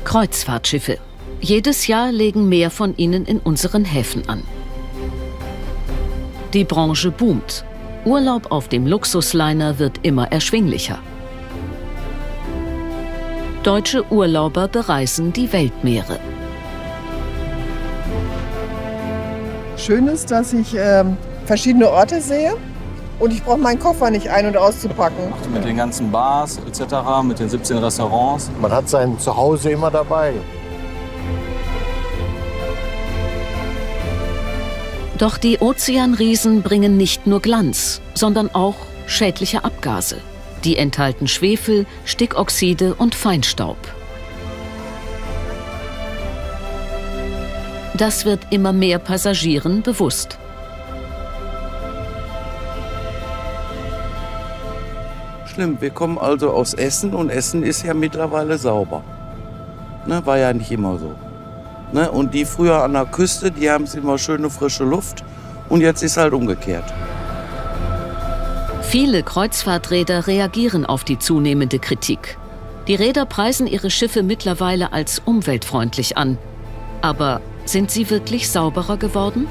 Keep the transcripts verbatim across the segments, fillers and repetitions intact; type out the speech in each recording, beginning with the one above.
Kreuzfahrtschiffe. Jedes Jahr legen mehr von ihnen in unseren Häfen an. Die Branche boomt. Urlaub auf dem Luxusliner wird immer erschwinglicher. Deutsche Urlauber bereisen die Weltmeere. Schön ist, dass ich äh, verschiedene Orte sehe und ich brauche meinen Koffer nicht ein- und auszupacken. Mit den ganzen Bars et cetera, mit den siebzehn Restaurants. Man hat sein Zuhause immer dabei. Doch die Ozeanriesen bringen nicht nur Glanz, sondern auch schädliche Abgase. Die enthalten Schwefel, Stickoxide und Feinstaub. Das wird immer mehr Passagieren bewusst. Schlimm, wir kommen also aus Essen und Essen ist ja mittlerweile sauber. Ne, war ja nicht immer so. Ne, und die früher an der Küste, die haben immer schöne frische Luft und jetzt ist halt umgekehrt. Viele Kreuzfahrträder reagieren auf die zunehmende Kritik. Die Reeder preisen ihre Schiffe mittlerweile als umweltfreundlich an. Aber sind sie wirklich sauberer geworden?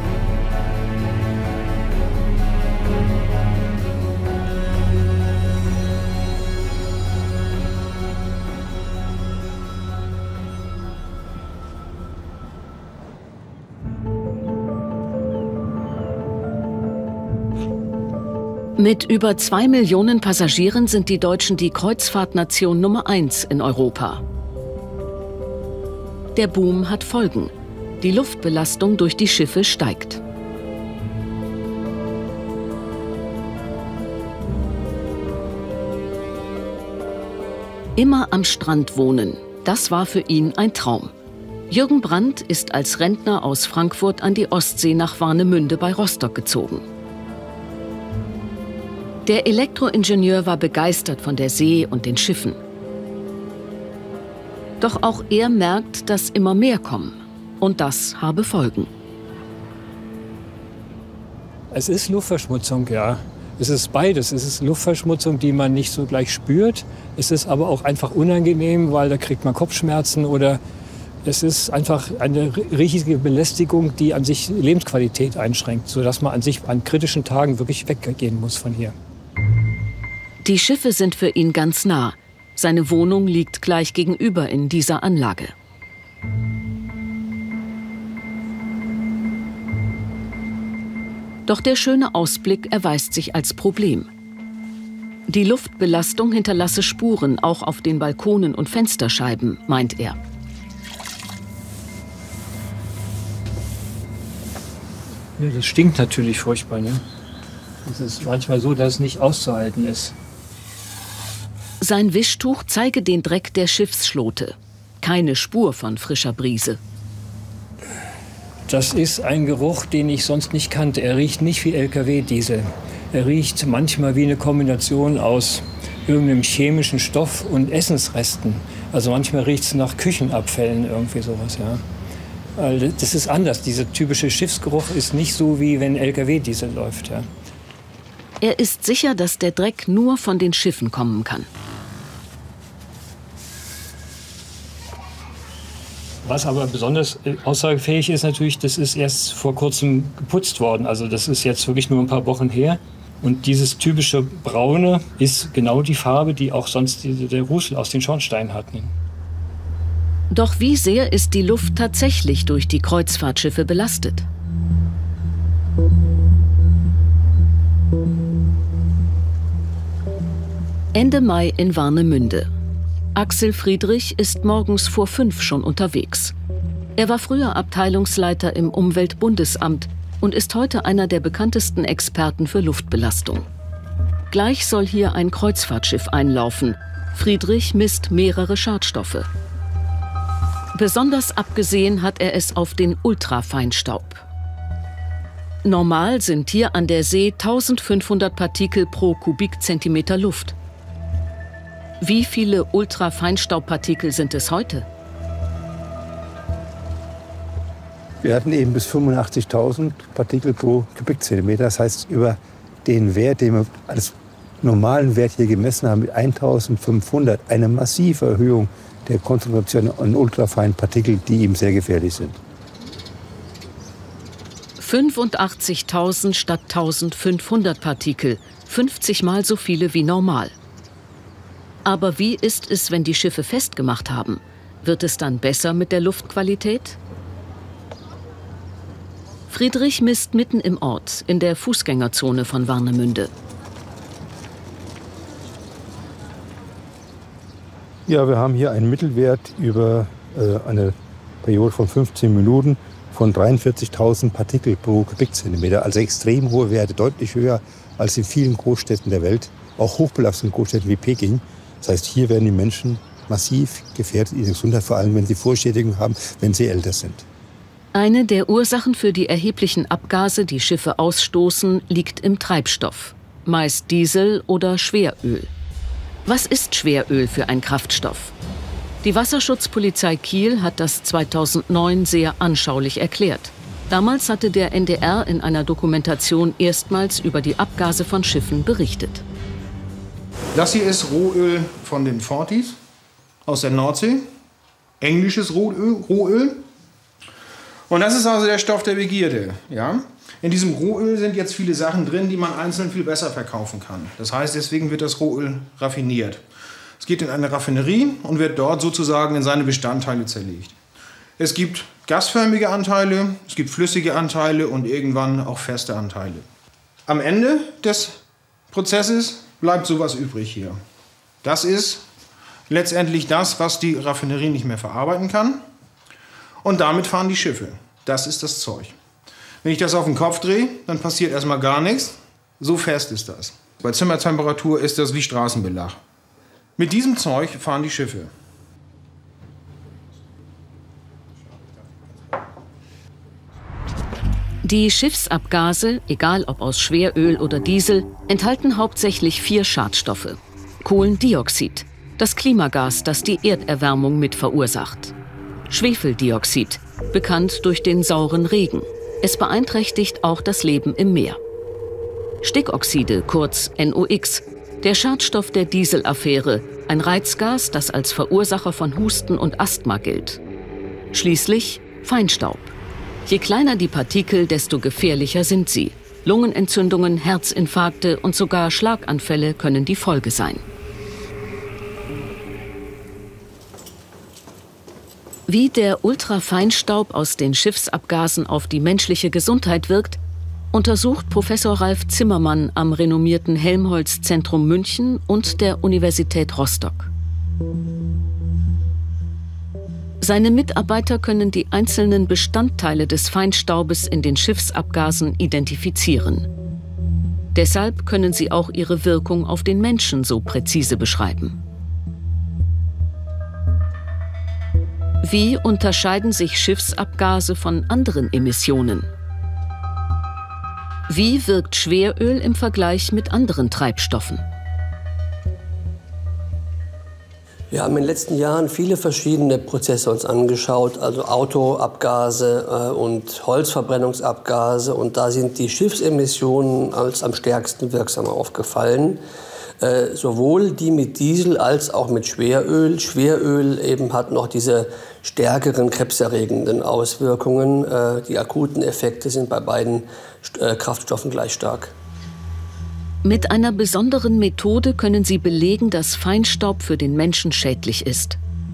Mit über zwei Millionen Passagieren sind die Deutschen die Kreuzfahrtnation Nummer eins in Europa. Der Boom hat Folgen. Die Luftbelastung durch die Schiffe steigt. Immer am Strand wohnen, das war für ihn ein Traum. Jürgen Brandt ist als Rentner aus Frankfurt an die Ostsee nach Warnemünde bei Rostock gezogen. Der Elektroingenieur war begeistert von der See und den Schiffen. Doch auch er merkt, dass immer mehr kommen. Und das habe Folgen. Es ist Luftverschmutzung, ja. Es ist beides. Es ist Luftverschmutzung, die man nicht so gleich spürt. Es ist aber auch einfach unangenehm, weil da kriegt man Kopfschmerzen oder es ist einfach eine riesige Belästigung, die an sich Lebensqualität einschränkt, sodass man an sich an kritischen Tagen wirklich weggehen muss von hier. Die Schiffe sind für ihn ganz nah. Seine Wohnung liegt gleich gegenüber in dieser Anlage. Doch der schöne Ausblick erweist sich als Problem. Die Luftbelastung hinterlasse Spuren, auch auf den Balkonen und Fensterscheiben, meint er. Ja, das stinkt natürlich furchtbar, ne? Es ist manchmal so, dass es nicht auszuhalten ist. Sein Wischtuch zeige den Dreck der Schiffsschlote. Keine Spur von frischer Brise. Das ist ein Geruch, den ich sonst nicht kannte. Er riecht nicht wie L K W-Diesel. Er riecht manchmal wie eine Kombination aus irgendeinem chemischen Stoff und Essensresten. Also manchmal riecht es nach Küchenabfällen, irgendwie sowas, ja. Das ist anders. Dieser typische Schiffsgeruch ist nicht so, wie wenn L K W-Diesel läuft, ja. Er ist sicher, dass der Dreck nur von den Schiffen kommen kann. Was aber besonders aussagefähig ist natürlich, das ist erst vor kurzem geputzt worden. Also das ist jetzt wirklich nur ein paar Wochen her. Und dieses typische Braune ist genau die Farbe, die auch sonst die, der Rußel aus den Schornsteinen hat. Doch wie sehr ist die Luft tatsächlich durch die Kreuzfahrtschiffe belastet? Ende Mai in Warnemünde. Axel Friedrich ist morgens vor fünf schon unterwegs. Er war früher Abteilungsleiter im Umweltbundesamt und ist heute einer der bekanntesten Experten für Luftbelastung. Gleich soll hier ein Kreuzfahrtschiff einlaufen. Friedrich misst mehrere Schadstoffe. Besonders abgesehen hat er es auf den Ultrafeinstaub. Normal sind hier an der See eintausendfünfhundert Partikel pro Kubikzentimeter Luft. Wie viele Ultrafeinstaubpartikel sind es heute? Wir hatten eben bis fünfundachtzigtausend Partikel pro Kubikzentimeter. Das heißt, über den Wert, den wir als normalen Wert hier gemessen haben, mit eintausendfünfhundert, eine massive Erhöhung der Konzentration an ultrafeinen Partikeln, die ihm sehr gefährlich sind. fünfundachtzigtausend statt eintausendfünfhundert Partikel, fünfzig Mal so viele wie normal. Aber wie ist es, wenn die Schiffe festgemacht haben? Wird es dann besser mit der Luftqualität? Friedrich misst mitten im Ort, in der Fußgängerzone von Warnemünde. Ja, wir haben hier einen Mittelwert über äh, eine Periode von fünfzehn Minuten von dreiundvierzigtausend Partikel pro Kubikzentimeter. Also extrem hohe Werte, deutlich höher als in vielen Großstädten der Welt, auch hochbelasteten Großstädten wie Peking. Das heißt, hier werden die Menschen massiv gefährdet in ihrer Gesundheit, vor allem wenn sie Vorschädigungen haben, wenn sie älter sind. Eine der Ursachen für die erheblichen Abgase, die Schiffe ausstoßen, liegt im Treibstoff. Meist Diesel oder Schweröl. Was ist Schweröl für ein Kraftstoff? Die Wasserschutzpolizei Kiel hat das zweitausendneun sehr anschaulich erklärt. Damals hatte der N D R in einer Dokumentation erstmals über die Abgase von Schiffen berichtet. Das hier ist Rohöl von den Forties aus der Nordsee. Englisches Rohöl. Rohöl. Und das ist also der Stoff der Begierde. Ja? In diesem Rohöl sind jetzt viele Sachen drin, die man einzeln viel besser verkaufen kann. Das heißt, deswegen wird das Rohöl raffiniert. Es geht in eine Raffinerie und wird dort sozusagen in seine Bestandteile zerlegt. Es gibt gasförmige Anteile, es gibt flüssige Anteile und irgendwann auch feste Anteile. Am Ende des Prozesses bleibt sowas übrig hier. Das ist letztendlich das, was die Raffinerie nicht mehr verarbeiten kann. Und damit fahren die Schiffe. Das ist das Zeug. Wenn ich das auf den Kopf drehe, dann passiert erstmal gar nichts. So fest ist das. Bei Zimmertemperatur ist das wie Straßenbelag. Mit diesem Zeug fahren die Schiffe. Die Schiffsabgase, egal ob aus Schweröl oder Diesel, enthalten hauptsächlich vier Schadstoffe. Kohlendioxid, das Klimagas, das die Erderwärmung mit verursacht. Schwefeldioxid, bekannt durch den sauren Regen. Es beeinträchtigt auch das Leben im Meer. Stickoxide, kurz N O X, der Schadstoff der Dieselaffäre, ein Reizgas, das als Verursacher von Husten und Asthma gilt. Schließlich Feinstaub. Je kleiner die Partikel, desto gefährlicher sind sie. Lungenentzündungen, Herzinfarkte und sogar Schlaganfälle können die Folge sein. Wie der Ultrafeinstaub aus den Schiffsabgasen auf die menschliche Gesundheit wirkt, untersucht Professor Ralf Zimmermann am renommierten Helmholtz-Zentrum München und der Universität Rostock. Seine Mitarbeiter können die einzelnen Bestandteile des Feinstaubes in den Schiffsabgasen identifizieren. Deshalb können sie auch ihre Wirkung auf den Menschen so präzise beschreiben. Wie unterscheiden sich Schiffsabgase von anderen Emissionen? Wie wirkt Schweröl im Vergleich mit anderen Treibstoffen? Wir haben in den letzten Jahren viele verschiedene Prozesse uns angeschaut, also Autoabgase äh, und Holzverbrennungsabgase. Und da sind die Schiffsemissionen als am stärksten wirksam aufgefallen. Äh, sowohl die mit Diesel als auch mit Schweröl. Schweröl eben hat noch diese stärkeren krebserregenden Auswirkungen. Äh, die akuten Effekte sind bei beiden äh, Kraftstoffen gleich stark. Mit einer besonderen Methode können sie belegen, dass Feinstaub für den Menschen schädlich ist.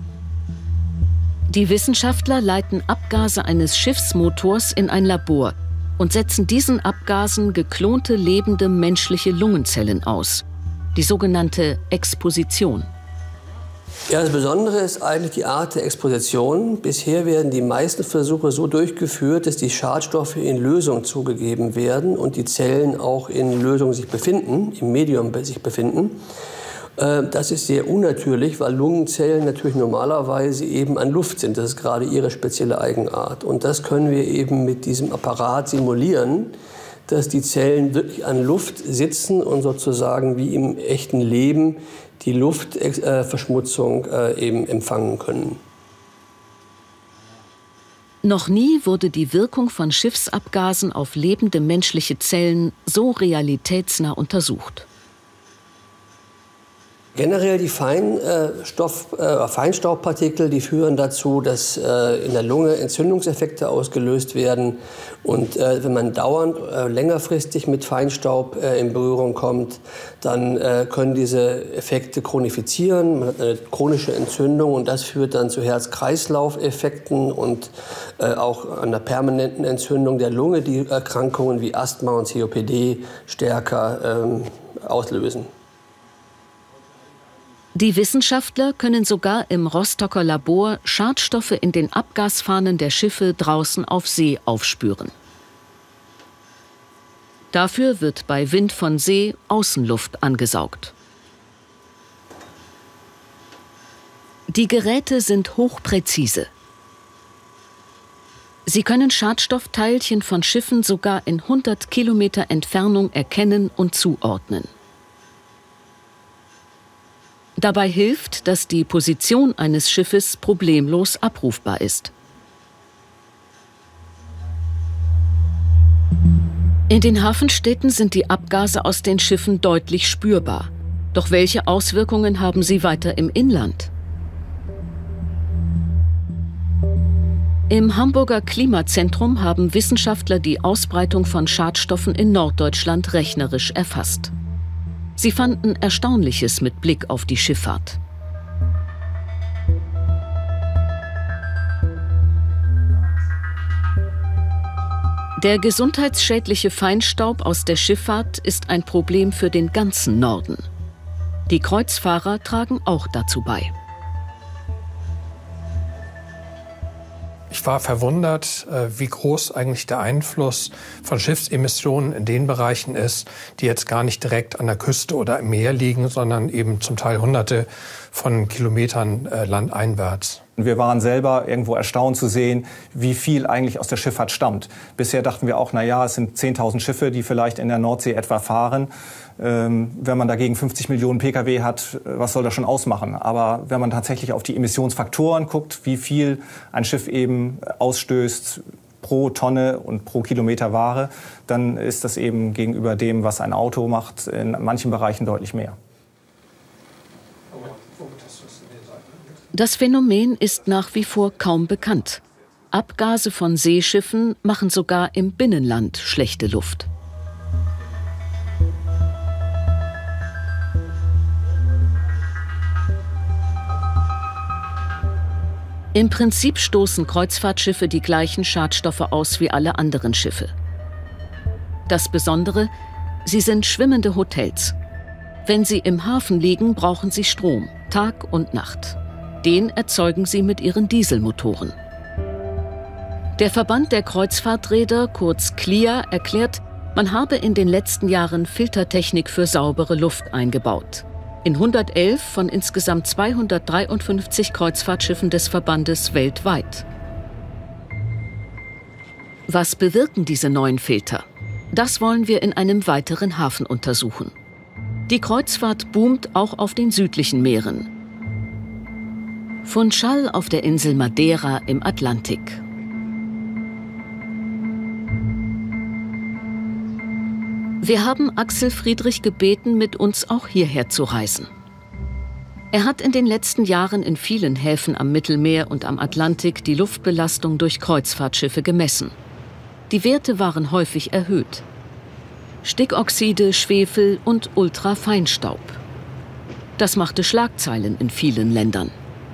Die Wissenschaftler leiten Abgase eines Schiffsmotors in ein Labor und setzen diesen Abgasen geklonte lebende menschliche Lungenzellen aus. Die sogenannte Exposition. Ja, das Besondere ist eigentlich die Art der Exposition. Bisher werden die meisten Versuche so durchgeführt, dass die Schadstoffe in Lösung zugegeben werden und die Zellen auch in Lösung sich befinden, im Medium sich befinden. Das ist sehr unnatürlich, weil Lungenzellen natürlich normalerweise eben an Luft sind. Das ist gerade ihre spezielle Eigenart. Und das können wir eben mit diesem Apparat simulieren, dass die Zellen wirklich an Luft sitzen und sozusagen wie im echten Leben die Luftverschmutzung äh, äh, eben empfangen können. Noch nie wurde die Wirkung von Schiffsabgasen auf lebende menschliche Zellen so realitätsnah untersucht. Generell die Feinstoff, äh, Feinstaubpartikel, die führen dazu, dass äh, in der Lunge Entzündungseffekte ausgelöst werden. Und äh, wenn man dauernd äh, längerfristig mit Feinstaub äh, in Berührung kommt, dann äh, können diese Effekte chronifizieren. Man hat eine chronische Entzündung und das führt dann zu Herz-Kreislauf-Effekten und äh, auch einer permanenten Entzündung der Lunge, die Erkrankungen wie Asthma und C O P D stärker äh, auslösen. Die Wissenschaftler können sogar im Rostocker Labor Schadstoffe in den Abgasfahnen der Schiffe draußen auf See aufspüren. Dafür wird bei Wind von See Außenluft angesaugt. Die Geräte sind hochpräzise. Sie können Schadstoffteilchen von Schiffen sogar in hundert Kilometer Entfernung erkennen und zuordnen. Dabei hilft, dass die Position eines Schiffes problemlos abrufbar ist. In den Hafenstädten sind die Abgase aus den Schiffen deutlich spürbar. Doch welche Auswirkungen haben sie weiter im Inland? Im Hamburger Klimazentrum haben Wissenschaftler die Ausbreitung von Schadstoffen in Norddeutschland rechnerisch erfasst. Sie fanden Erstaunliches mit Blick auf die Schifffahrt. Der gesundheitsschädliche Feinstaub aus der Schifffahrt ist ein Problem für den ganzen Norden. Die Kreuzfahrer tragen auch dazu bei. Ich war verwundert, wie groß eigentlich der Einfluss von Schiffsemissionen in den Bereichen ist, die jetzt gar nicht direkt an der Küste oder im Meer liegen, sondern eben zum Teil hunderte von Kilometern landeinwärts. Wir waren selber irgendwo erstaunt zu sehen, wie viel eigentlich aus der Schifffahrt stammt. Bisher dachten wir auch, na ja, es sind zehntausend Schiffe, die vielleicht in der Nordsee etwa fahren. Ähm, wenn man dagegen fünfzig Millionen Pkw hat, was soll das schon ausmachen? Aber wenn man tatsächlich auf die Emissionsfaktoren guckt, wie viel ein Schiff eben ausstößt pro Tonne und pro Kilometer Ware, dann ist das eben gegenüber dem, was ein Auto macht, in manchen Bereichen deutlich mehr. Das Phänomen ist nach wie vor kaum bekannt. Abgase von Seeschiffen machen sogar im Binnenland schlechte Luft. Im Prinzip stoßen Kreuzfahrtschiffe die gleichen Schadstoffe aus wie alle anderen Schiffe. Das Besondere, sie sind schwimmende Hotels. Wenn sie im Hafen liegen, brauchen sie Strom, Tag und Nacht. Den erzeugen sie mit ihren Dieselmotoren. Der Verband der Kreuzfahrtreeder, kurz C L I A, erklärt, man habe in den letzten Jahren Filtertechnik für saubere Luft eingebaut. In hundertelf von insgesamt zweihundertdreiundfünfzig Kreuzfahrtschiffen des Verbandes weltweit. Was bewirken diese neuen Filter? Das wollen wir in einem weiteren Hafen untersuchen. Die Kreuzfahrt boomt auch auf den südlichen Meeren. Funchal auf der Insel Madeira im Atlantik. Wir haben Axel Friedrich gebeten, mit uns auch hierher zu reisen. Er hat in den letzten Jahren in vielen Häfen am Mittelmeer und am Atlantik die Luftbelastung durch Kreuzfahrtschiffe gemessen. Die Werte waren häufig erhöht. Stickoxide, Schwefel und Ultrafeinstaub. Das machte Schlagzeilen in vielen Ländern.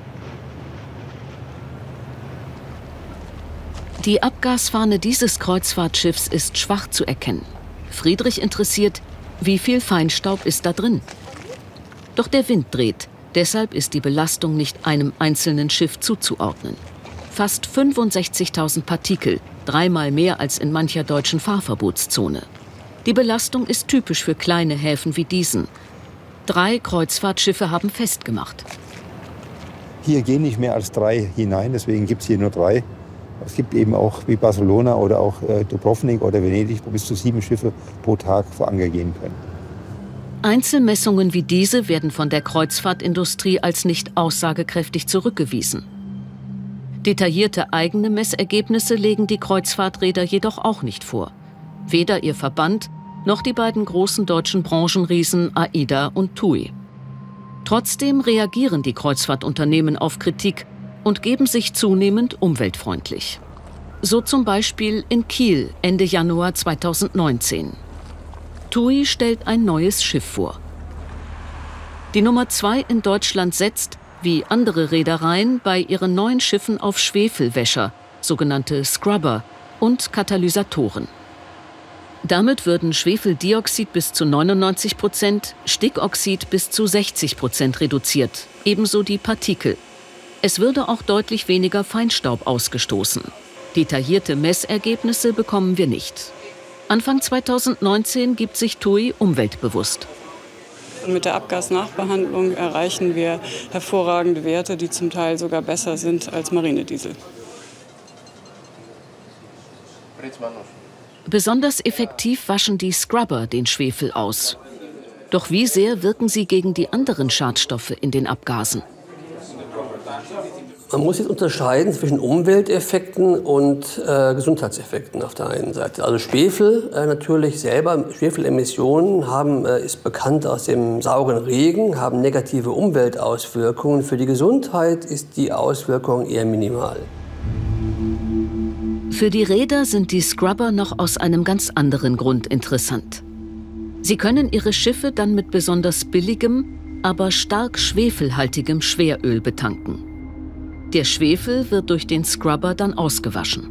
Die Abgasfahne dieses Kreuzfahrtschiffs ist schwach zu erkennen. Friedrich interessiert, wie viel Feinstaub ist da drin. Doch der Wind dreht, deshalb ist die Belastung nicht einem einzelnen Schiff zuzuordnen. Fast fünfundsechzigtausend Partikel, dreimal mehr als in mancher deutschen Fahrverbotszone. Die Belastung ist typisch für kleine Häfen wie diesen. Drei Kreuzfahrtschiffe haben festgemacht. Hier gehen nicht mehr als drei hinein, deswegen gibt es hier nur drei. Es gibt eben auch wie Barcelona oder auch äh, Dubrovnik oder Venedig, wo bis zu sieben Schiffe pro Tag vor Anker gehen können. Einzelmessungen wie diese werden von der Kreuzfahrtindustrie als nicht aussagekräftig zurückgewiesen. Detaillierte eigene Messergebnisse legen die Kreuzfahrtreeder jedoch auch nicht vor. Weder ihr Verband noch die beiden großen deutschen Branchenriesen AIDA und TUI. Trotzdem reagieren die Kreuzfahrtunternehmen auf Kritik und geben sich zunehmend umweltfreundlich. So zum Beispiel in Kiel Ende Januar zweitausendneunzehn. TUI stellt ein neues Schiff vor. Die Nummer zwei in Deutschland setzt, wie andere Reedereien, bei ihren neuen Schiffen auf Schwefelwäscher, sogenannte Scrubber, und Katalysatoren. Damit würden Schwefeldioxid bis zu neunundneunzig Prozent, Stickoxid bis zu sechzig Prozent reduziert, ebenso die Partikel. Es würde auch deutlich weniger Feinstaub ausgestoßen. Detaillierte Messergebnisse bekommen wir nicht. Anfang zweitausendneunzehn gibt sich TUI umweltbewusst. Mit der Abgasnachbehandlung erreichen wir hervorragende Werte, die zum Teil sogar besser sind als Marinediesel. Besonders effektiv waschen die Scrubber den Schwefel aus. Doch wie sehr wirken sie gegen die anderen Schadstoffe in den Abgasen? Man muss jetzt unterscheiden zwischen Umwelteffekten und äh, Gesundheitseffekten auf der einen Seite. Also Schwefel äh, natürlich selber, Schwefelemissionen haben, äh, ist bekannt aus dem sauren Regen, haben negative Umweltauswirkungen. Für die Gesundheit ist die Auswirkung eher minimal. Für die Reeder sind die Scrubber noch aus einem ganz anderen Grund interessant. Sie können ihre Schiffe dann mit besonders billigem, aber stark schwefelhaltigem Schweröl betanken. Der Schwefel wird durch den Scrubber dann ausgewaschen.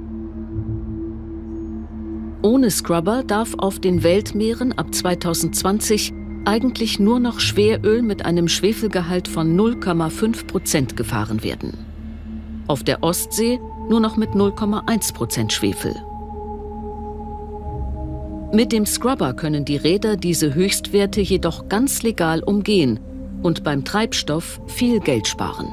Ohne Scrubber darf auf den Weltmeeren ab zweitausendzwanzig eigentlich nur noch Schweröl mit einem Schwefelgehalt von null Komma fünf Prozent gefahren werden. Auf der Ostsee nur noch mit null Komma eins Prozent Schwefel. Mit dem Scrubber können die Reeder diese Höchstwerte jedoch ganz legal umgehen und beim Treibstoff viel Geld sparen.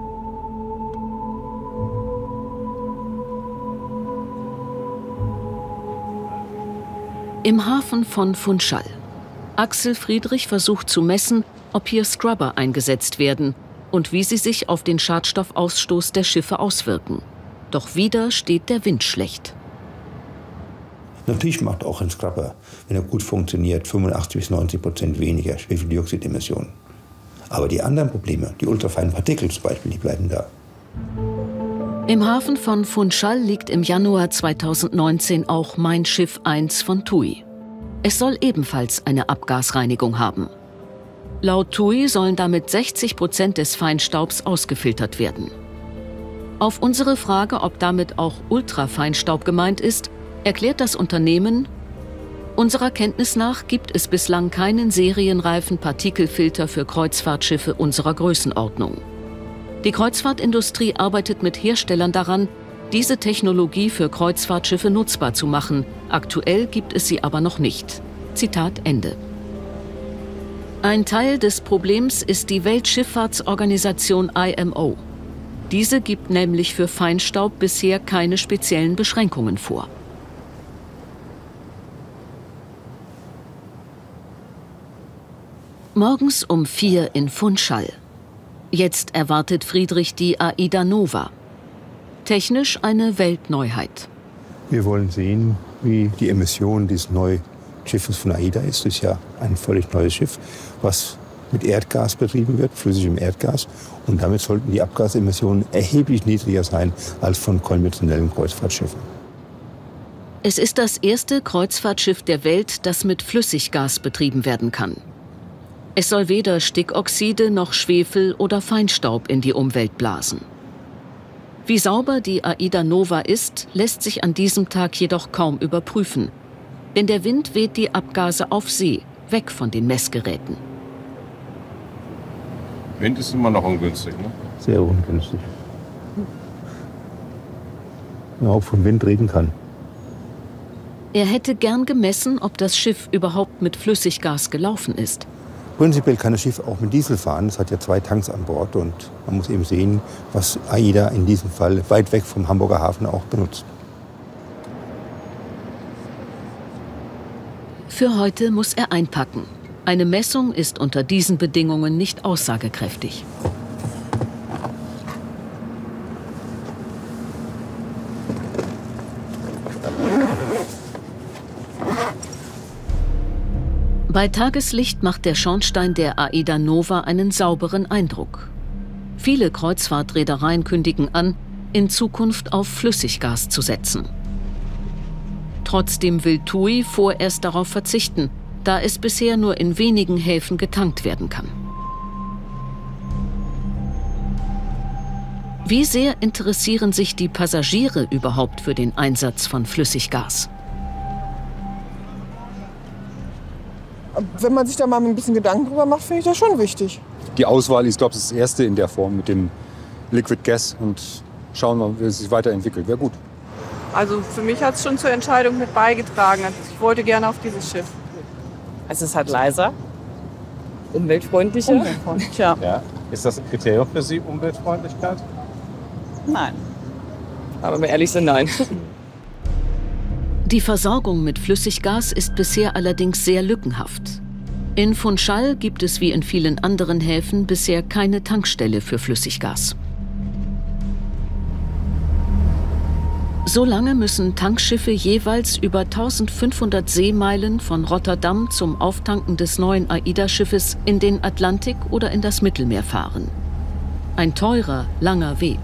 Im Hafen von Funchal. Axel Friedrich versucht zu messen, ob hier Scrubber eingesetzt werden und wie sie sich auf den Schadstoffausstoß der Schiffe auswirken. Doch wieder steht der Wind schlecht. Natürlich macht auch ein Scrubber, wenn er gut funktioniert, fünfundachtzig bis neunzig Prozent weniger Schwefeldioxidemissionen. Aber die anderen Probleme, die ultrafeinen Partikel zum Beispiel, die bleiben da. Im Hafen von Funchal liegt im Januar zweitausendneunzehn auch Mein Schiff eins von TUI. Es soll ebenfalls eine Abgasreinigung haben. Laut TUI sollen damit sechzig Prozent des Feinstaubs ausgefiltert werden. Auf unsere Frage, ob damit auch Ultrafeinstaub gemeint ist, erklärt das Unternehmen: Unserer Kenntnis nach gibt es bislang keinen serienreifen Partikelfilter für Kreuzfahrtschiffe unserer Größenordnung. Die Kreuzfahrtindustrie arbeitet mit Herstellern daran, diese Technologie für Kreuzfahrtschiffe nutzbar zu machen. Aktuell gibt es sie aber noch nicht. Zitat Ende. Ein Teil des Problems ist die Weltschifffahrtsorganisation I M O. Diese gibt nämlich für Feinstaub bisher keine speziellen Beschränkungen vor. Morgens um vier in Funchal. Jetzt erwartet Friedrich die AIDA Nova. Technisch eine Weltneuheit. Wir wollen sehen, wie die Emission dieses neuen Schiffes von AIDA ist. Das ist ja ein völlig neues Schiff, was mit Erdgas betrieben wird, flüssigem Erdgas. Und damit sollten die Abgasemissionen erheblich niedriger sein als von konventionellen Kreuzfahrtschiffen. Es ist das erste Kreuzfahrtschiff der Welt, das mit Flüssiggas betrieben werden kann. Es soll weder Stickoxide noch Schwefel oder Feinstaub in die Umwelt blasen. Wie sauber die AIDA Nova ist, lässt sich an diesem Tag jedoch kaum überprüfen. Denn der Wind weht die Abgase auf See, weg von den Messgeräten. Wind ist immer noch ungünstig, ne? Sehr ungünstig. Man auch vom Wind reden kann. Er hätte gern gemessen, ob das Schiff überhaupt mit Flüssiggas gelaufen ist. Prinzipiell kann das Schiff auch mit Diesel fahren. Es hat ja zwei Tanks an Bord und man muss eben sehen, was AIDA in diesem Fall weit weg vom Hamburger Hafen auch benutzt. Für heute muss er einpacken. Eine Messung ist unter diesen Bedingungen nicht aussagekräftig. Bei Tageslicht macht der Schornstein der Aida Nova einen sauberen Eindruck. Viele Kreuzfahrtreedereien kündigen an, in Zukunft auf Flüssiggas zu setzen. Trotzdem will TUI vorerst darauf verzichten, da es bisher nur in wenigen Häfen getankt werden kann. Wie sehr interessieren sich die Passagiere überhaupt für den Einsatz von Flüssiggas? Wenn man sich da mal ein bisschen Gedanken drüber macht, finde ich das schon wichtig. Die Auswahl ist, glaube ich, das erste in der Form mit dem Liquid Gas und schauen wir mal, wie es sich weiterentwickelt. Wäre gut. Also für mich hat es schon zur Entscheidung mit beigetragen. Ich wollte gerne auf dieses Schiff. Es ist halt leiser, umweltfreundlicher. Umweltfreundlich, ja. Ja. Ist das ein Kriterium für Sie, Umweltfreundlichkeit? Nein. Aber wenn wir ehrlich sind, nein. Die Versorgung mit Flüssiggas ist bisher allerdings sehr lückenhaft. In Funchal gibt es wie in vielen anderen Häfen bisher keine Tankstelle für Flüssiggas. Solange müssen Tankschiffe jeweils über eintausendfünfhundert Seemeilen von Rotterdam zum Auftanken des neuen Aida-Schiffes in den Atlantik oder in das Mittelmeer fahren. Ein teurer, langer Weg.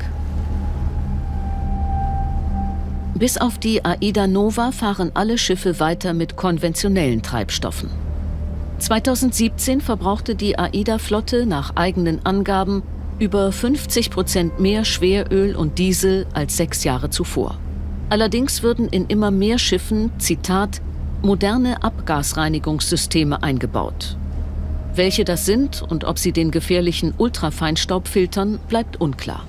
Bis auf die Aida Nova fahren alle Schiffe weiter mit konventionellen Treibstoffen. zweitausendsiebzehn verbrauchte die Aida-Flotte nach eigenen Angaben über fünfzig Prozent mehr Schweröl und Diesel als sechs Jahre zuvor. Allerdings würden in immer mehr Schiffen, Zitat, moderne Abgasreinigungssysteme eingebaut. Welche das sind und ob sie den gefährlichen Ultrafeinstaub filtern, bleibt unklar.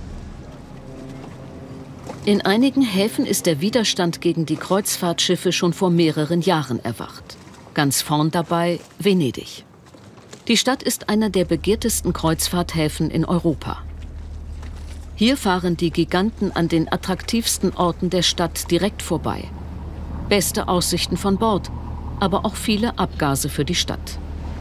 In einigen Häfen ist der Widerstand gegen die Kreuzfahrtschiffe schon vor mehreren Jahren erwacht. Ganz vorn dabei Venedig. Die Stadt ist einer der begehrtesten Kreuzfahrthäfen in Europa. Hier fahren die Giganten an den attraktivsten Orten der Stadt direkt vorbei. Beste Aussichten von Bord, aber auch viele Abgase für die Stadt.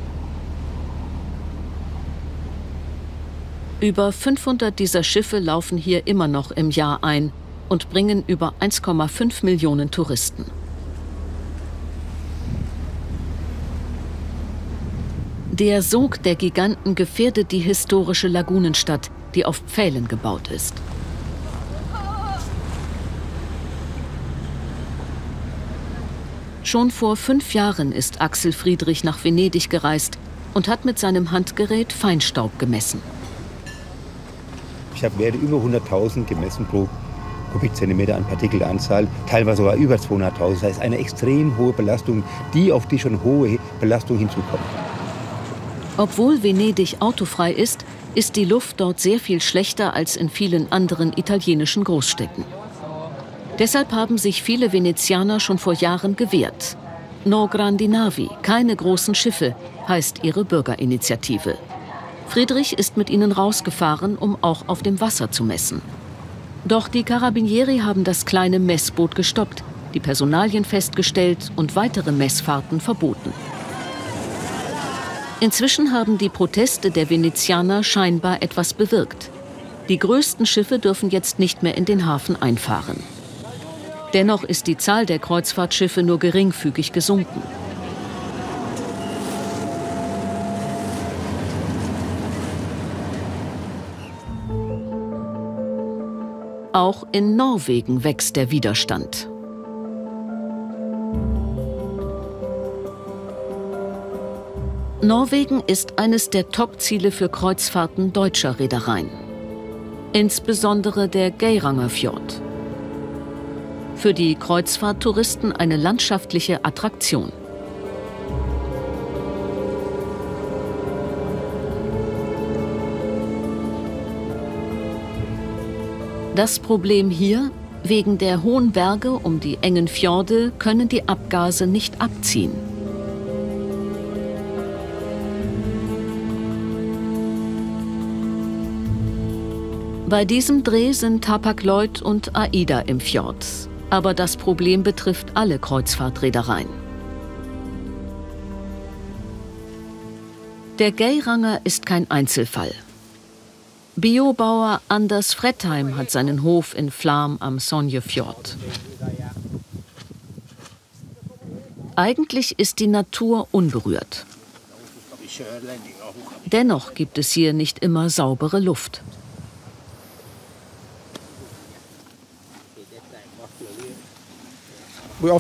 Über fünfhundert dieser Schiffe laufen hier immer noch im Jahr ein und bringen über eins Komma fünf Millionen Touristen. Der Sog der Giganten gefährdet die historische Lagunenstadt, die auf Pfählen gebaut ist. Schon vor fünf Jahren ist Axel Friedrich nach Venedig gereist und hat mit seinem Handgerät Feinstaub gemessen. Ich habe Werte über hunderttausend gemessen pro Kubikzentimeter an Partikelanzahl, teilweise sogar über zweihunderttausend. Das heißt eine extrem hohe Belastung, die auf die schon hohe Belastung hinzukommt. Obwohl Venedig autofrei ist, ist die Luft dort sehr viel schlechter als in vielen anderen italienischen Großstädten. Deshalb haben sich viele Venezianer schon vor Jahren gewehrt. No grandi navi, keine großen Schiffe, heißt ihre Bürgerinitiative. Friedrich ist mit ihnen rausgefahren, um auch auf dem Wasser zu messen. Doch die Carabinieri haben das kleine Messboot gestoppt, die Personalien festgestellt und weitere Messfahrten verboten. Inzwischen haben die Proteste der Venezianer scheinbar etwas bewirkt. Die größten Schiffe dürfen jetzt nicht mehr in den Hafen einfahren. Dennoch ist die Zahl der Kreuzfahrtschiffe nur geringfügig gesunken. Auch in Norwegen wächst der Widerstand. Norwegen ist eines der Top-Ziele für Kreuzfahrten deutscher Reedereien. Insbesondere der Geirangerfjord. Für die Kreuzfahrttouristen eine landschaftliche Attraktion. Das Problem hier: wegen der hohen Berge um die engen Fjorde können die Abgase nicht abziehen. Bei diesem Dreh sind Hapag-Lloyd und Aida im Fjord. Aber das Problem betrifft alle Kreuzfahrtreedereien. Der Geiranger ist kein Einzelfall. Biobauer Anders Frettheim hat seinen Hof in Flam am Sognefjord. Eigentlich ist die Natur unberührt. Dennoch gibt es hier nicht immer saubere Luft. Wir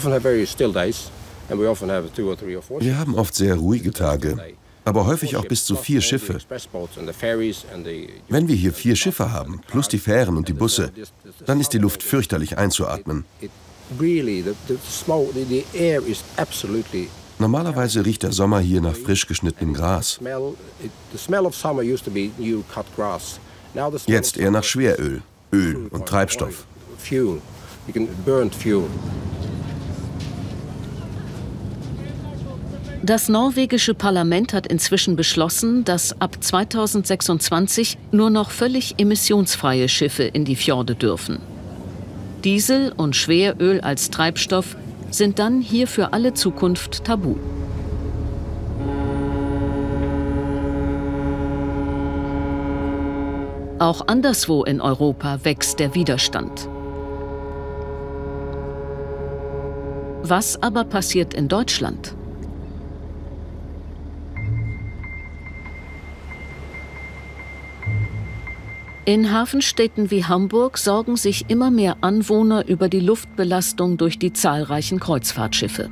haben oft sehr ruhige Tage, aber häufig auch bis zu vier Schiffe. Wenn wir hier vier Schiffe haben, plus die Fähren und die Busse, dann ist die Luft fürchterlich einzuatmen. Normalerweise riecht der Sommer hier nach frisch geschnittenem Gras. Jetzt eher nach Schweröl, Öl und Treibstoff. Das norwegische Parlament hat inzwischen beschlossen, dass ab zweitausendsechsundzwanzig nur noch völlig emissionsfreie Schiffe in die Fjorde dürfen. Diesel und Schweröl als Treibstoff sind dann hier für alle Zukunft tabu. Auch anderswo in Europa wächst der Widerstand. Was aber passiert in Deutschland? In Hafenstädten wie Hamburg sorgen sich immer mehr Anwohner über die Luftbelastung durch die zahlreichen Kreuzfahrtschiffe.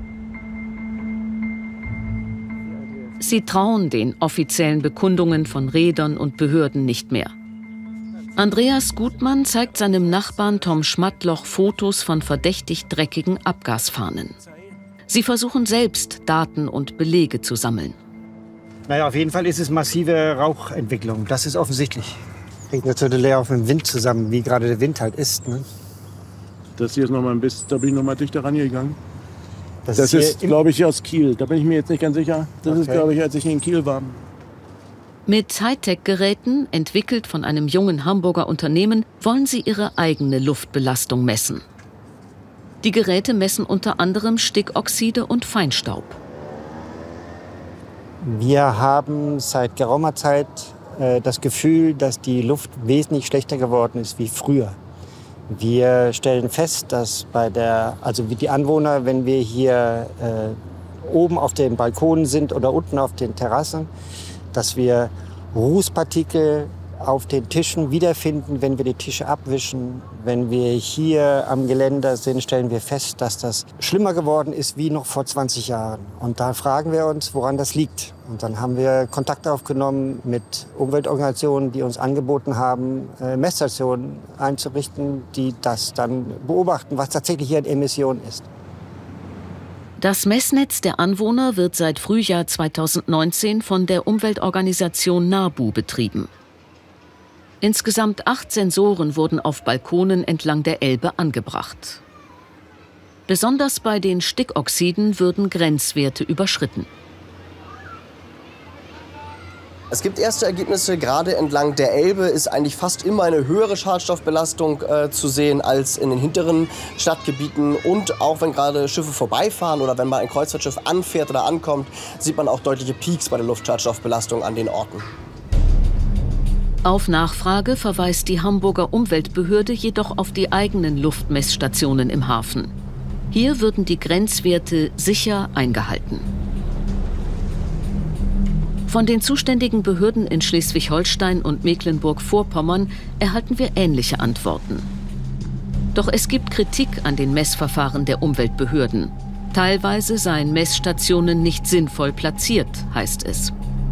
Sie trauen den offiziellen Bekundungen von Reedern und Behörden nicht mehr. Andreas Gutmann zeigt seinem Nachbarn Tom Schmatloch Fotos von verdächtig dreckigen Abgasfahnen. Sie versuchen selbst, Daten und Belege zu sammeln. Naja, auf jeden Fall ist es massive Rauchentwicklung, das ist offensichtlich. Hängt natürlich leer auf dem Wind zusammen, wie gerade der Wind halt ist. Ne? Das hier ist noch mal ein bisschen, da bin ich noch mal dichter rangegangen. Das, das ist, ist glaube ich, aus Kiel. Da bin ich mir jetzt nicht ganz sicher. Das okay. ist, glaube ich, als ich in Kiel war. Mit Hightech-Geräten, entwickelt von einem jungen Hamburger Unternehmen, wollen sie ihre eigene Luftbelastung messen. Die Geräte messen unter anderem Stickoxide und Feinstaub. Wir haben seit geraumer Zeit das Gefühl, dass die Luft wesentlich schlechter geworden ist wie früher. Wir stellen fest, dass bei der, also wie die Anwohner, wenn wir hier äh, oben auf den Balkonen sind oder unten auf den Terrassen, dass wir Rußpartikel auf den Tischen wiederfinden, wenn wir die Tische abwischen. Wenn wir hier am Geländer sind, stellen wir fest, dass das schlimmer geworden ist wie noch vor zwanzig Jahren. Und da fragen wir uns, woran das liegt. Und dann haben wir Kontakt aufgenommen mit Umweltorganisationen, die uns angeboten haben, Messstationen einzurichten, die das dann beobachten, was tatsächlich hier an Emissionen ist. Das Messnetz der Anwohner wird seit Frühjahr zweitausendneunzehn von der Umweltorganisation NABU betrieben. Insgesamt acht Sensoren wurden auf Balkonen entlang der Elbe angebracht. Besonders bei den Stickoxiden würden Grenzwerte überschritten. Es gibt erste Ergebnisse, gerade entlang der Elbe ist eigentlich fast immer eine höhere Schadstoffbelastung äh, zu sehen als in den hinteren Stadtgebieten. Und auch wenn gerade Schiffe vorbeifahren oder wenn mal ein Kreuzfahrtschiff anfährt oder ankommt, sieht man auch deutliche Peaks bei der Luftschadstoffbelastung an den Orten. Auf Nachfrage verweist die Hamburger Umweltbehörde jedoch auf die eigenen Luftmessstationen im Hafen. Hier würden die Grenzwerte sicher eingehalten. Von den zuständigen Behörden in Schleswig-Holstein und Mecklenburg-Vorpommern erhalten wir ähnliche Antworten. Doch es gibt Kritik an den Messverfahren der Umweltbehörden. Teilweise seien Messstationen nicht sinnvoll platziert, heißt es.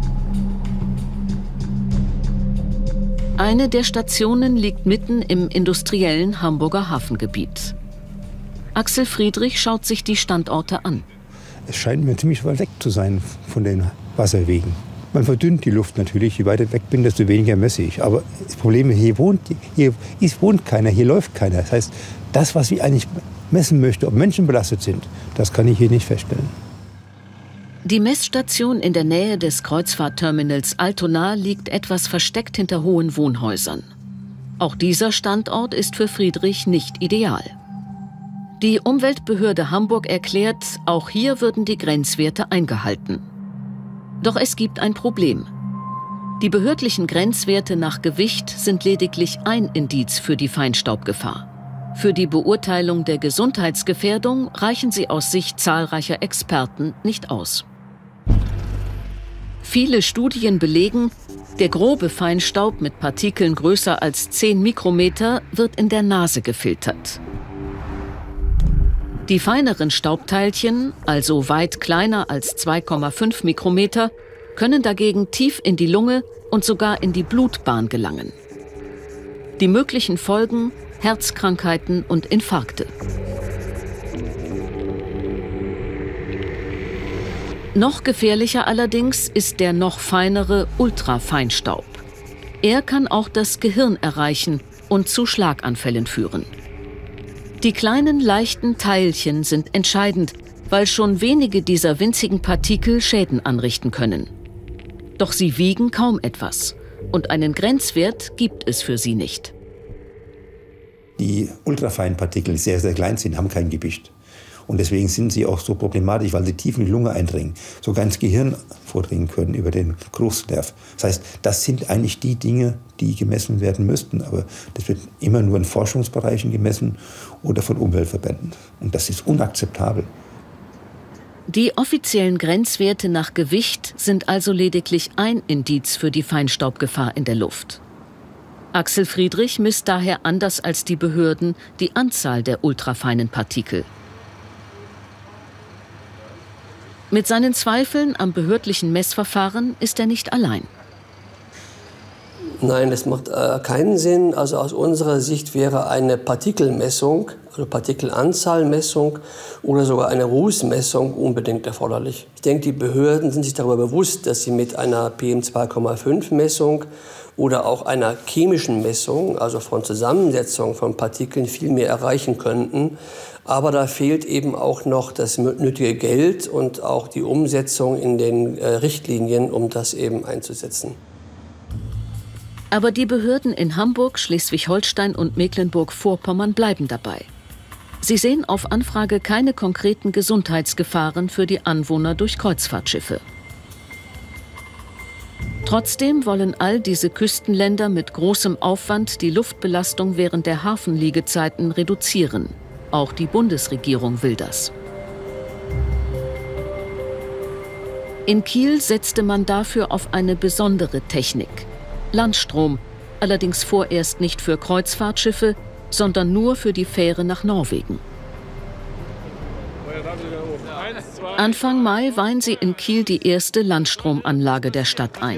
Eine der Stationen liegt mitten im industriellen Hamburger Hafengebiet. Axel Friedrich schaut sich die Standorte an. Es scheint mir ziemlich weit weg zu sein von den Wasserwegen. Man verdünnt die Luft natürlich. Je weiter ich weg bin, desto weniger messe ich. Aber das Problem ist, hier wohnt, hier ist, wohnt keiner, hier läuft keiner. Das heißt, das, was ich eigentlich messen möchte, ob Menschen belastet sind, das kann ich hier nicht feststellen. Die Messstation in der Nähe des Kreuzfahrtterminals Altona liegt etwas versteckt hinter hohen Wohnhäusern. Auch dieser Standort ist für Friedrich nicht ideal. Die Umweltbehörde Hamburg erklärt, auch hier würden die Grenzwerte eingehalten. Doch es gibt ein Problem. Die behördlichen Grenzwerte nach Gewicht sind lediglich ein Indiz für die Feinstaubgefahr. Für die Beurteilung der Gesundheitsgefährdung reichen sie aus Sicht zahlreicher Experten nicht aus. Viele Studien belegen, der grobe Feinstaub mit Partikeln größer als zehn Mikrometer wird in der Nase gefiltert. Die feineren Staubteilchen, also weit kleiner als zwei Komma fünf Mikrometer, können dagegen tief in die Lunge und sogar in die Blutbahn gelangen. Die möglichen Folgen: Herzkrankheiten und Infarkte. Noch gefährlicher allerdings ist der noch feinere Ultrafeinstaub. Er kann auch das Gehirn erreichen und zu Schlaganfällen führen. Die kleinen, leichten Teilchen sind entscheidend, weil schon wenige dieser winzigen Partikel Schäden anrichten können. Doch sie wiegen kaum etwas und einen Grenzwert gibt es für sie nicht. Die ultrafeinen Partikel, die sehr, sehr klein sind, haben kein Gewicht. Und deswegen sind sie auch so problematisch, weil sie tief in die Lunge eindringen, sogar ins Gehirn vordringen können über den Geruchsnerv. Das heißt, das sind eigentlich die Dinge, die gemessen werden müssten. Aber das wird immer nur in Forschungsbereichen gemessen oder von Umweltverbänden. Und das ist unakzeptabel. Die offiziellen Grenzwerte nach Gewicht sind also lediglich ein Indiz für die Feinstaubgefahr in der Luft. Axel Friedrich misst daher anders als die Behörden die Anzahl der ultrafeinen Partikel. Mit seinen Zweifeln am behördlichen Messverfahren ist er nicht allein. Nein, das macht äh, keinen Sinn. Also aus unserer Sicht wäre eine Partikelmessung, also Partikelanzahlmessung oder sogar eine Rußmessung unbedingt erforderlich. Ich denke, die Behörden sind sich darüber bewusst, dass sie mit einer P M zwei Komma fünf Messung oder auch einer chemischen Messung, also von Zusammensetzung von Partikeln, viel mehr erreichen könnten. Aber da fehlt eben auch noch das nötige Geld und auch die Umsetzung in den äh, Richtlinien, um das eben einzusetzen. Aber die Behörden in Hamburg, Schleswig-Holstein und Mecklenburg-Vorpommern bleiben dabei. Sie sehen auf Anfrage keine konkreten Gesundheitsgefahren für die Anwohner durch Kreuzfahrtschiffe. Trotzdem wollen all diese Küstenländer mit großem Aufwand die Luftbelastung während der Hafenliegezeiten reduzieren. Auch die Bundesregierung will das. In Kiel setzte man dafür auf eine besondere Technik: Landstrom, allerdings vorerst nicht für Kreuzfahrtschiffe, sondern nur für die Fähre nach Norwegen. Anfang Mai weihen sie in Kiel die erste Landstromanlage der Stadt ein.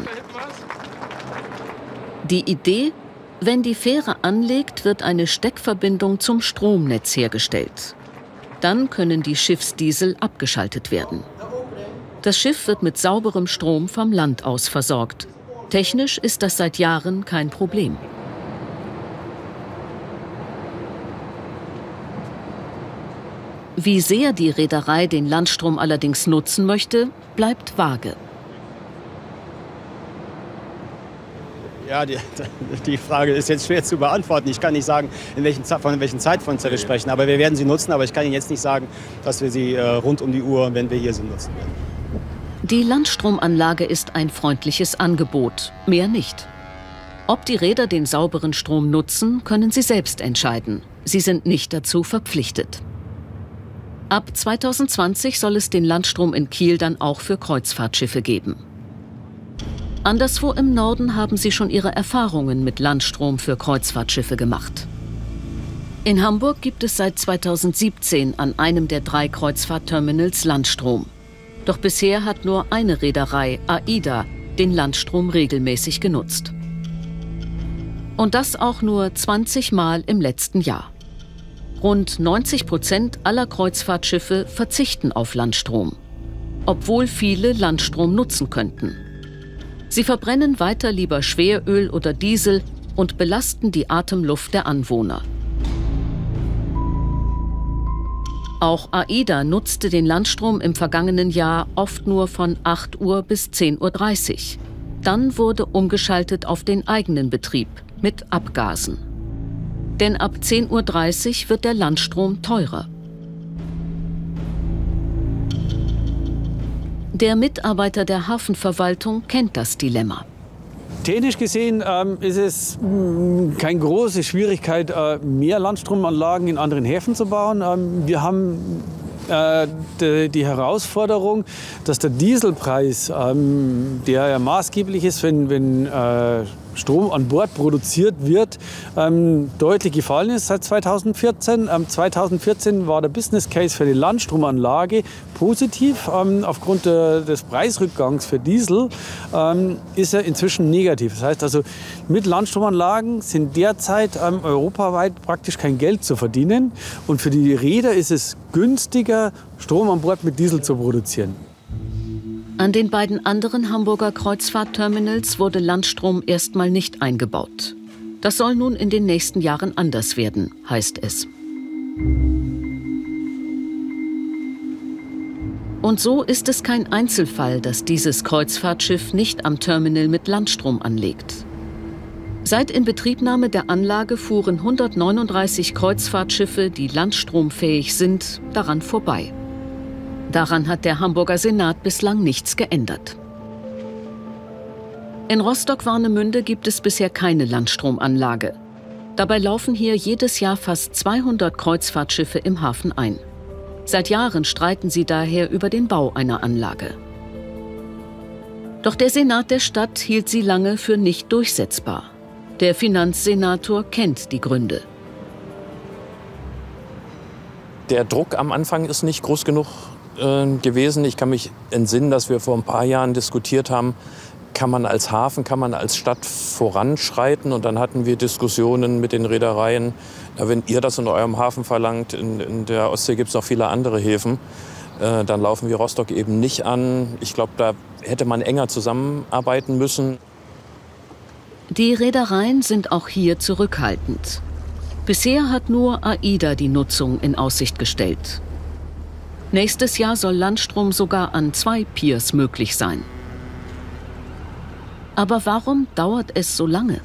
Die Idee: Wenn die Fähre anlegt, wird eine Steckverbindung zum Stromnetz hergestellt. Dann können die Schiffsdiesel abgeschaltet werden. Das Schiff wird mit sauberem Strom vom Land aus versorgt. Technisch ist das seit Jahren kein Problem. Wie sehr die Reederei den Landstrom allerdings nutzen möchte, bleibt vage. Ja, die, die Frage ist jetzt schwer zu beantworten. Ich kann nicht sagen, in welchen, von welchen Zeitfenster wir sprechen. Aber wir werden sie nutzen. Aber ich kann Ihnen jetzt nicht sagen, dass wir sie äh, rund um die Uhr, wenn wir hier sind, nutzen werden. Die Landstromanlage ist ein freundliches Angebot, mehr nicht. Ob die Räder den sauberen Strom nutzen, können sie selbst entscheiden. Sie sind nicht dazu verpflichtet. Ab zweitausendzwanzig soll es den Landstrom in Kiel dann auch für Kreuzfahrtschiffe geben. Anderswo im Norden haben sie schon ihre Erfahrungen mit Landstrom für Kreuzfahrtschiffe gemacht. In Hamburg gibt es seit zweitausendsiebzehn an einem der drei Kreuzfahrtterminals Landstrom. Doch bisher hat nur eine Reederei, AIDA, den Landstrom regelmäßig genutzt. Und das auch nur zwanzig Mal im letzten Jahr. Rund neunzig Prozent aller Kreuzfahrtschiffe verzichten auf Landstrom, obwohl viele Landstrom nutzen könnten. Sie verbrennen weiter lieber Schweröl oder Diesel und belasten die Atemluft der Anwohner. Auch AIDA nutzte den Landstrom im vergangenen Jahr oft nur von acht Uhr bis zehn Uhr dreißig. Dann wurde umgeschaltet auf den eigenen Betrieb mit Abgasen. Denn ab zehn Uhr dreißig wird der Landstrom teurer. Der Mitarbeiter der Hafenverwaltung kennt das Dilemma. Technisch gesehen ähm, ist es mh, keine große Schwierigkeit, äh, mehr Landstromanlagen in anderen Häfen zu bauen. Ähm, wir haben äh, die, die Herausforderung, dass der Dieselpreis, ähm, der ja maßgeblich ist, wenn, wenn äh, Strom an Bord produziert wird, ähm, deutlich gefallen ist seit zweitausendvierzehn. Ähm, zweitausendvierzehn war der Business Case für die Landstromanlage positiv. Ähm, aufgrund äh, des Preisrückgangs für Diesel ähm, ist er inzwischen negativ. Das heißt also, mit Landstromanlagen sind derzeit ähm, europaweit praktisch kein Geld zu verdienen. Und für die Reeder ist es günstiger, Strom an Bord mit Diesel zu produzieren. An den beiden anderen Hamburger Kreuzfahrtterminals wurde Landstrom erstmal nicht eingebaut. Das soll nun in den nächsten Jahren anders werden, heißt es. Und so ist es kein Einzelfall, dass dieses Kreuzfahrtschiff nicht am Terminal mit Landstrom anlegt. Seit Inbetriebnahme der Anlage fuhren hundertneununddreißig Kreuzfahrtschiffe, die landstromfähig sind, daran vorbei. Daran hat der Hamburger Senat bislang nichts geändert. In Rostock-Warnemünde gibt es bisher keine Landstromanlage. Dabei laufen hier jedes Jahr fast zweihundert Kreuzfahrtschiffe im Hafen ein. Seit Jahren streiten sie daher über den Bau einer Anlage. Doch der Senat der Stadt hielt sie lange für nicht durchsetzbar. Der Finanzsenator kennt die Gründe. Der Druck am Anfang ist nicht groß genug gewesen. Ich kann mich entsinnen, dass wir vor ein paar Jahren diskutiert haben, kann man als Hafen, kann man als Stadt voranschreiten. Und dann hatten wir Diskussionen mit den Reedereien. Ja, wenn ihr das in eurem Hafen verlangt, in, in der Ostsee gibt es noch viele andere Häfen, äh, dann laufen wir Rostock eben nicht an. Ich glaube, da hätte man enger zusammenarbeiten müssen. Die Reedereien sind auch hier zurückhaltend. Bisher hat nur AIDA die Nutzung in Aussicht gestellt. Nächstes Jahr soll Landstrom sogar an zwei Piers möglich sein. Aber warum dauert es so lange?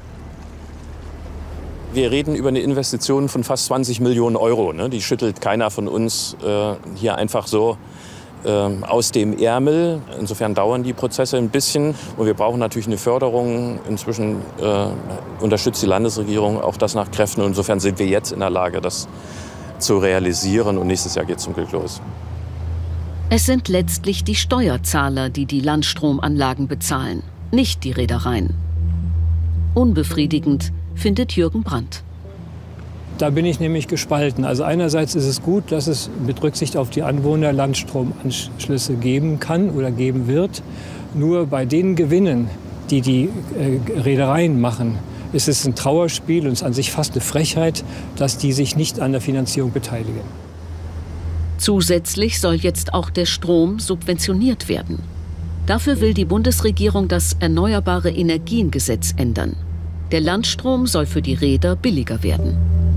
Wir reden über eine Investition von fast zwanzig Millionen Euro. Ne? Die schüttelt keiner von uns äh, hier einfach so äh, aus dem Ärmel. Insofern dauern die Prozesse ein bisschen. Und wir brauchen natürlich eine Förderung. Inzwischen äh, unterstützt die Landesregierung auch das nach Kräften. Und insofern sind wir jetzt in der Lage, das zu realisieren. Und nächstes Jahr geht es zum Glück los. Es sind letztlich die Steuerzahler, die die Landstromanlagen bezahlen, nicht die Reedereien. Unbefriedigend findet Jürgen Brandt. Da bin ich nämlich gespalten. Also einerseits ist es gut, dass es mit Rücksicht auf die Anwohner Landstromanschlüsse geben kann oder geben wird. Nur bei den Gewinnen, die die äh, Reedereien machen, ist es ein Trauerspiel und es ist an sich fast eine Frechheit, dass die sich nicht an der Finanzierung beteiligen. Zusätzlich soll jetzt auch der Strom subventioniert werden. Dafür will die Bundesregierung das Erneuerbare Energiengesetz ändern. Der Landstrom soll für die Reeder billiger werden.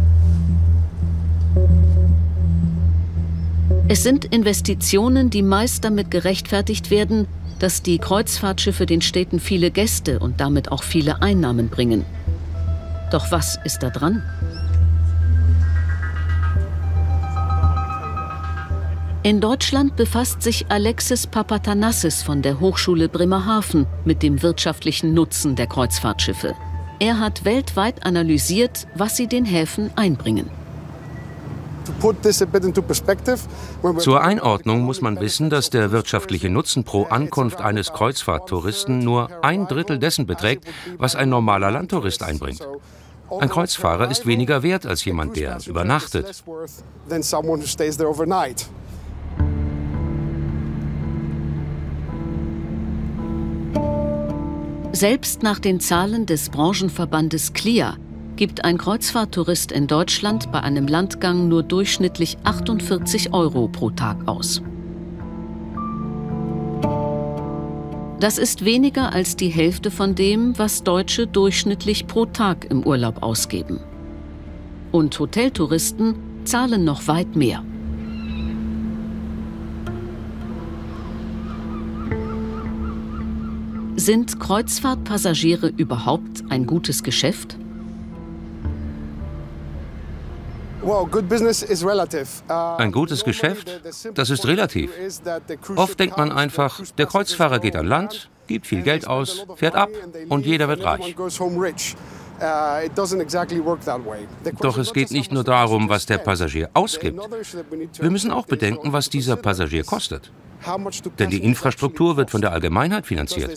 Es sind Investitionen, die meist damit gerechtfertigt werden, dass die Kreuzfahrtschiffe den Städten viele Gäste und damit auch viele Einnahmen bringen. Doch was ist da dran? In Deutschland befasst sich Alexis Papatanassis von der Hochschule Bremerhaven mit dem wirtschaftlichen Nutzen der Kreuzfahrtschiffe. Er hat weltweit analysiert, was sie den Häfen einbringen. Zur Einordnung muss man wissen, dass der wirtschaftliche Nutzen pro Ankunft eines Kreuzfahrttouristen nur ein Drittel dessen beträgt, was ein normaler Landtourist einbringt. Ein Kreuzfahrer ist weniger wert als jemand, der übernachtet. Selbst nach den Zahlen des Branchenverbandes C L I A gibt ein Kreuzfahrttourist in Deutschland bei einem Landgang nur durchschnittlich achtundvierzig Euro pro Tag aus. Das ist weniger als die Hälfte von dem, was Deutsche durchschnittlich pro Tag im Urlaub ausgeben. Und Hoteltouristen zahlen noch weit mehr. Sind Kreuzfahrtpassagiere überhaupt ein gutes Geschäft? Ein gutes Geschäft? Das ist relativ. Oft denkt man einfach, der Kreuzfahrer geht an Land, gibt viel Geld aus, fährt ab und jeder wird reich. Doch es geht nicht nur darum, was der Passagier ausgibt. Wir müssen auch bedenken, was dieser Passagier kostet. Denn die Infrastruktur wird von der Allgemeinheit finanziert.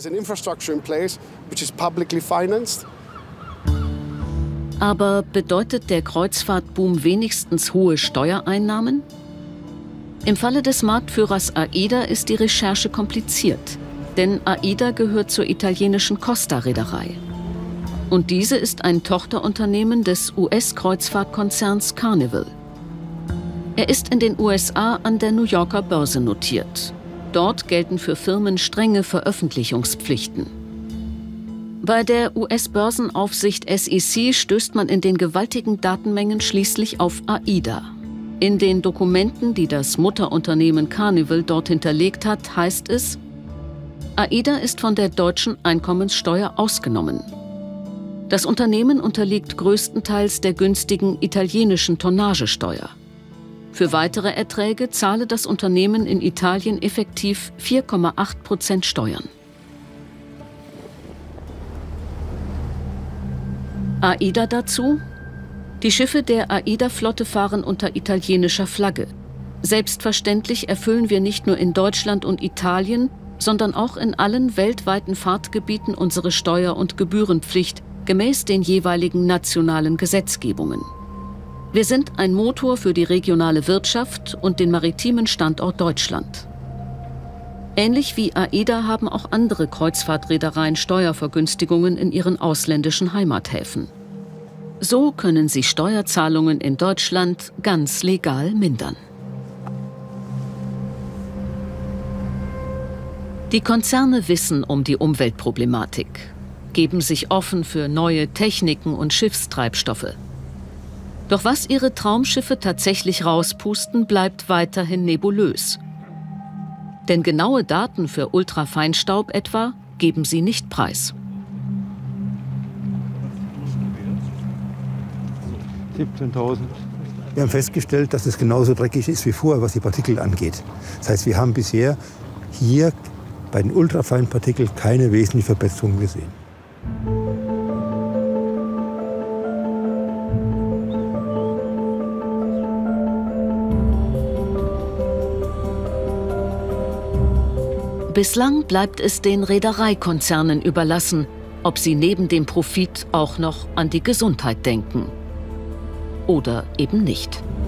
Aber bedeutet der Kreuzfahrtboom wenigstens hohe Steuereinnahmen? Im Falle des Marktführers AIDA ist die Recherche kompliziert. Denn AIDA gehört zur italienischen Costa-Reederei. Und diese ist ein Tochterunternehmen des U S-Kreuzfahrtkonzerns Carnival. Er ist in den U S A an der New Yorker Börse notiert. Dort gelten für Firmen strenge Veröffentlichungspflichten. Bei der U S-Börsenaufsicht S E C stößt man in den gewaltigen Datenmengen schließlich auf AIDA. In den Dokumenten, die das Mutterunternehmen Carnival dort hinterlegt hat, heißt es: AIDA ist von der deutschen Einkommenssteuer ausgenommen. Das Unternehmen unterliegt größtenteils der günstigen italienischen Tonnagesteuer. Für weitere Erträge zahle das Unternehmen in Italien effektiv vier Komma acht Prozent Steuern. AIDA dazu? Die Schiffe der AIDA-Flotte fahren unter italienischer Flagge. Selbstverständlich erfüllen wir nicht nur in Deutschland und Italien, sondern auch in allen weltweiten Fahrtgebieten unsere Steuer- und Gebührenpflicht gemäß den jeweiligen nationalen Gesetzgebungen. Wir sind ein Motor für die regionale Wirtschaft und den maritimen Standort Deutschland. Ähnlich wie AIDA haben auch andere Kreuzfahrtreedereien Steuervergünstigungen in ihren ausländischen Heimathäfen. So können sie Steuerzahlungen in Deutschland ganz legal mindern. Die Konzerne wissen um die Umweltproblematik, geben sich offen für neue Techniken und Schiffstreibstoffe. Doch was ihre Traumschiffe tatsächlich rauspusten, bleibt weiterhin nebulös. Denn genaue Daten für Ultrafeinstaub etwa geben sie nicht preis. siebzehntausend. Wir haben festgestellt, dass es genauso dreckig ist wie vorher, was die Partikel angeht. Das heißt, wir haben bisher hier bei den ultrafeinen Partikeln keine wesentliche Verbesserung gesehen. Bislang bleibt es den Reedereikonzernen überlassen, ob sie neben dem Profit auch noch an die Gesundheit denken. Oder eben nicht.